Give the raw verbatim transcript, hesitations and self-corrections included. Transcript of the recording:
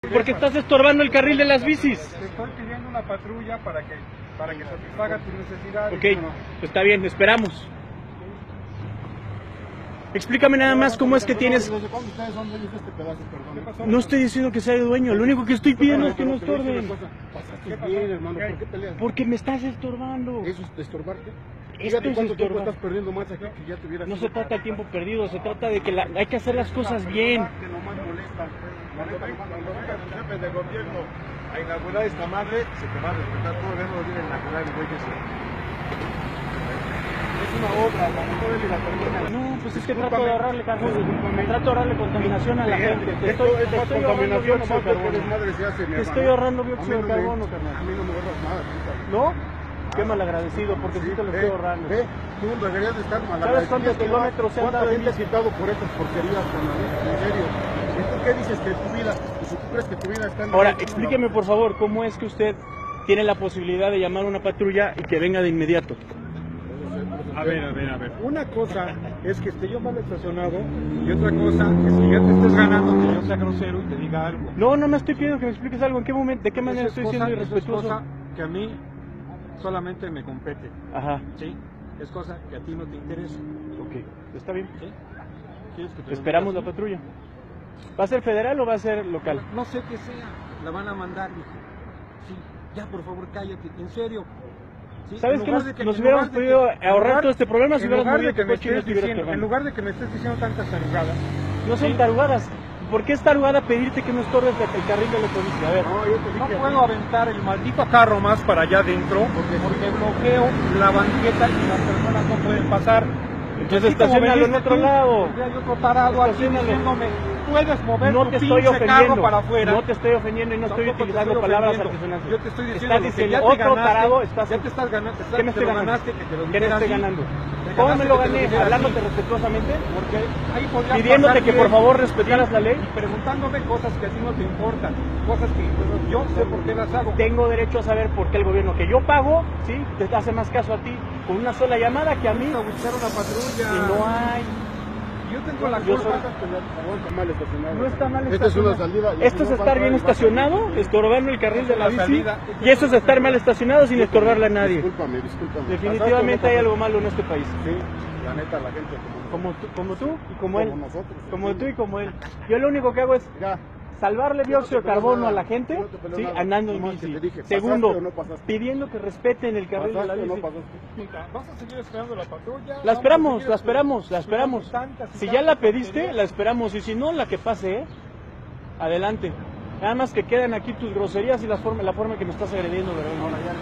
Porque estás estorbando el carril de las bicis. Te estoy pidiendo una patrulla para que, para que satisfaga tus necesidades. Ok, pues está bien, esperamos. Explícame nada más cómo es que tienes... ¿Desde cuándo ustedes son dueños de este pedazo, perdón? No estoy diciendo que sea el dueño, lo único que estoy pidiendo es que no estorben. Pasaste bien, hermano, ¿por qué peleas? Porque me estás estorbando. ¿Eso es estorbarte? Esto Fíjate es cuánto tiempo estorbar. estás perdiendo más aquí que ya te hubieras... No se trata de tiempo perdido, se trata de que la- hay que hacer las cosas bien. Que nomás molesta. Cuando venga el jefe de gobierno a inaugurar esta madre, se te va a respetar todo el mundo viene a inaugurar el güey que se... Es una obra, la mejor es la termina. No, pues es que trato de ahorrarle carbono, trato de ahorrarle contaminación a la gente. Te Esto estoy, es te más estoy ahorrando contaminación, dióxido de nomás porque carbono. desmadre se hace, mi Te hermano. estoy ahorrando A mí dióxido no de me- carbono, A carnal. mí no me ahorras nada, puta. ¿No? Qué malagradecido, porque sí te lo estoy ahorrando. Ve, tú deberías de estar mal ¿Sabes cuántos kilómetros se han ¿Cuánta dado en gente ha bici? quitado por estas porquerías, con la vida? En serio. ¿Y tú qué dices que tu vida, pues si tú crees que tu vida está en... Ahora, explíqueme por favor, ¿cómo es que usted tiene la posibilidad de llamar a una patrulla y que venga de inmediato? A ver, a ver, a ver. Una cosa es que esté yo mal estacionado y otra cosa es que ya te estés ganando que yo sea grosero y te diga algo. No, no me estoy pidiendo que me expliques algo. ¿En qué momento, de qué manera Esa estoy es siendo cosa- esa es irrespetuoso? cosa que a mí solamente me compete, Ajá, ¿sí? Es cosa que a ti no te interesa, ok, está bien. ¿sí? ¿Quieres que te lo Esperamos la diga así? patrulla. ¿Va a ser federal o va a ser local? No sé qué sea, la van a mandar, hijo. Sí, ya por favor cállate, en serio. ¿Sí? ¿Sabes En qué? lugar Nos, de que- nos en hubiéramos lugar de podido que- en ahorrar lugar- todo este problema si en hubieras lugar movido de que tu me coche y no estés estuvieras diciendo, en estorbando. lugar de que me estés diciendo tantas tarugadas, No son Sí. tarugadas. ¿Por qué es tarugada pedirte que no estorbes el carril de la policía? A ver. No, yo te dije... no puedo aventar el maldito carro más para allá adentro porque bloqueo la banqueta y las personas no pueden pasar. Entonces Así como estaciónalo en veniste otro tú, lado. ya hay otro tarado aquí Estaciónalo. diciéndome, puedes mover No tu te estoy pinche carro ofendiendo. para afuera. No te estoy ofendiendo y no estoy Tampoco te utilizando estoy palabras ofendiendo. altisonantes. Yo te estoy diciendo Estás lo que diciendo, ya te otro ganaste, tarado estás... ya te estás ganando, ¿Qué me te estoy lo ganando? ganaste, que te lo ¿Qué me dijera estoy así. ganando? Te ¿Cómo me ganaste lo que te gané? dijera ¿Hablándote así. respetuosamente? Porque ahí podrías Pidiéndote pasar que bien, por favor respetaras la ley. y preguntándome cosas que a ti no te importan, cosas que yo sé por qué las hago. Tengo derecho a saber por qué el gobierno que yo pago, ¿sí? Te hace más caso a ti con una sola llamada que a mí. Vamos a buscar una patrulla. Y no hay. Yo tengo la Yo culpa. soy- Está mal estacionado. No está mal Esta es una estacionado. salida. y Esto si es no estar vas bien a- vas a- estacionado, estorbando el carril de la La bici, salida. y eso es estar mal estacionado sin estorbarle a nadie. Discúlpame, discúlpame. Definitivamente hay algo malo en este país. Sí, la neta, la gente como... Como tú, como tú y como él. Como nosotros. Como tú y como él. Yo lo único que hago es Mira, salvarle Yo no dióxido te de peleo carbono nada. a la gente, Yo no te peleo sí, nada. andando en Nomás que bici. te dije, ¿pasaste Segundo, o no pasaste? pidiendo que respeten el carril de la ¿pasaste o no bici. pasaste? ¿Vas a seguir esperando la patrulla? La esperamos, Vamos a la seguir esperamos, la esperamos. esperando tantas y Si ya la tantas pediste, tonterías. la esperamos. Y si no, la que pase, ¿eh? Adelante. Nada más que quedan aquí tus groserías y la forma, la forma que me estás agrediendo, ¿verdad? Ahora ya